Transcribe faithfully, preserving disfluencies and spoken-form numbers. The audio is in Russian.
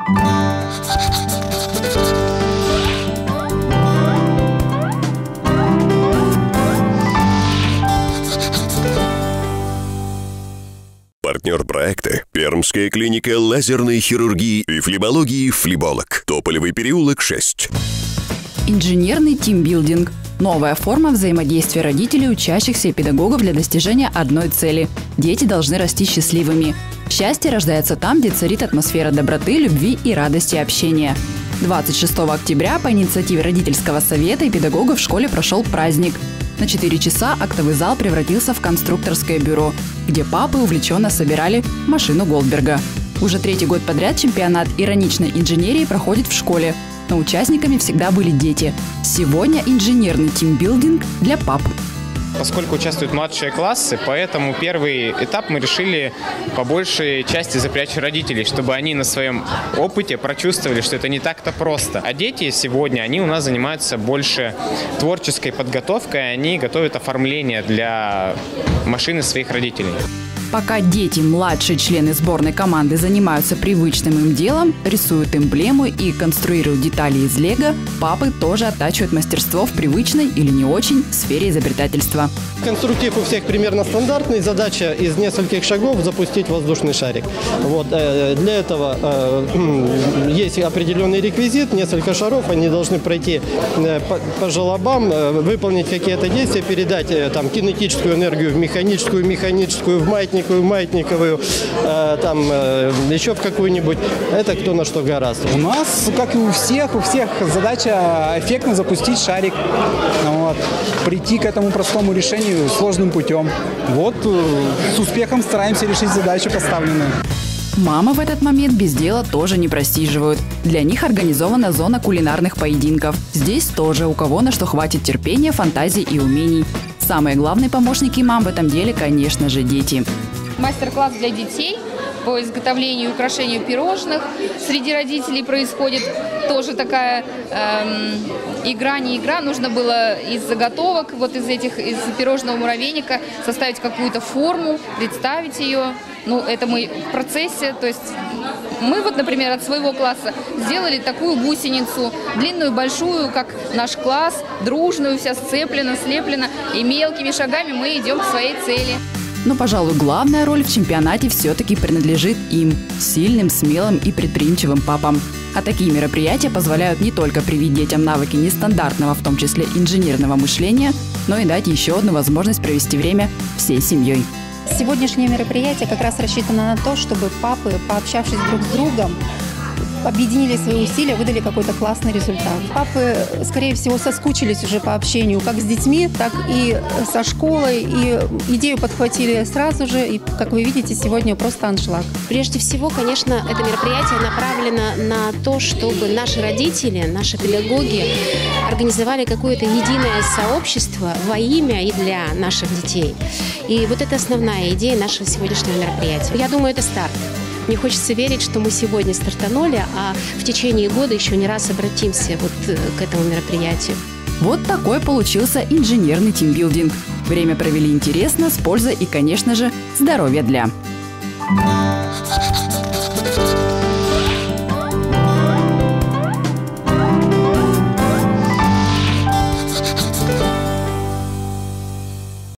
Партнер проекта – Пермская клиника лазерной хирургии и флебологии «Флеболог». Тополевый переулок, шесть. Инженерный тимбилдинг – новая форма взаимодействия родителей, учащихся и педагогов для достижения одной цели – дети должны расти счастливыми. Счастье рождается там, где царит атмосфера доброты, любви и радости общения. двадцать шестого октября по инициативе родительского совета и педагогов в школе прошел праздник. На четыре часа актовый зал превратился в конструкторское бюро, где папы увлеченно собирали машину Голдберга. Уже третий год подряд чемпионат ироничной инженерии проходит в школе, но участниками всегда были дети. Сегодня инженерный тимбилдинг для пап. Поскольку участвуют младшие классы, поэтому первый этап мы решили по большей части запрячь родителей, чтобы они на своем опыте прочувствовали, что это не так-то просто. А дети сегодня, они у нас занимаются больше творческой подготовкой, они готовят оформление для машины своих родителей. Пока дети, младшие члены сборной команды, занимаются привычным им делом, рисуют эмблему и конструируют детали из лего, папы тоже оттачивают мастерство в привычной или не очень сфере изобретательства. Конструктив у всех примерно стандартный. Задача из нескольких шагов запустить воздушный шарик. Вот. Для этого есть определенный реквизит, несколько шаров, они должны пройти по желобам, выполнить какие-то действия, передать там, кинетическую энергию в механическую, механическую в маятник, маятниковую, э, там э, еще в какую-нибудь. Это кто на что гораст. У нас, как и у всех, у всех задача эффектно запустить шарик. Вот. Прийти к этому простому решению сложным путем. Вот э, с успехом стараемся решить задачу поставленную. Мамы в этот момент без дела тоже не просиживают. Для них организована зона кулинарных поединков. Здесь тоже у кого на что хватит терпения, фантазии и умений. Самые главные помощники мам в этом деле, конечно же, дети. Мастер-класс для детей по изготовлению и украшению пирожных. Среди родителей происходит тоже такая эм, игра, не игра. Нужно было из заготовок, вот из этих, из пирожного муравейника составить какую-то форму, представить ее. Ну, это мы в процессе, то есть мы вот, например, от своего класса сделали такую гусеницу, длинную, большую, как наш класс, дружную, вся сцеплена, слеплена, и мелкими шагами мы идем к своей цели. Но, пожалуй, главная роль в чемпионате все-таки принадлежит им – сильным, смелым и предприимчивым папам. А такие мероприятия позволяют не только привить детям навыки нестандартного, в том числе инженерного мышления, но и дать еще одну возможность провести время всей семьей. Сегодняшнее мероприятие как раз рассчитано на то, чтобы папы, пообщавшись друг с другом, объединили свои усилия, выдали какой-то классный результат. Папы, скорее всего, соскучились уже по общению как с детьми, так и со школой, и идею подхватили сразу же, и, как вы видите, сегодня просто аншлаг. Прежде всего, конечно, это мероприятие направлено на то, чтобы наши родители, наши педагоги организовали какое-то единое сообщество во имя и для наших детей. И вот это основная идея нашего сегодняшнего мероприятия. Я думаю, это старт. Мне хочется верить, что мы сегодня стартанули, а в течение года еще не раз обратимся вот к этому мероприятию. Вот такой получился инженерный тимбилдинг. Время провели интересно, с пользой и, конечно же, здоровья для.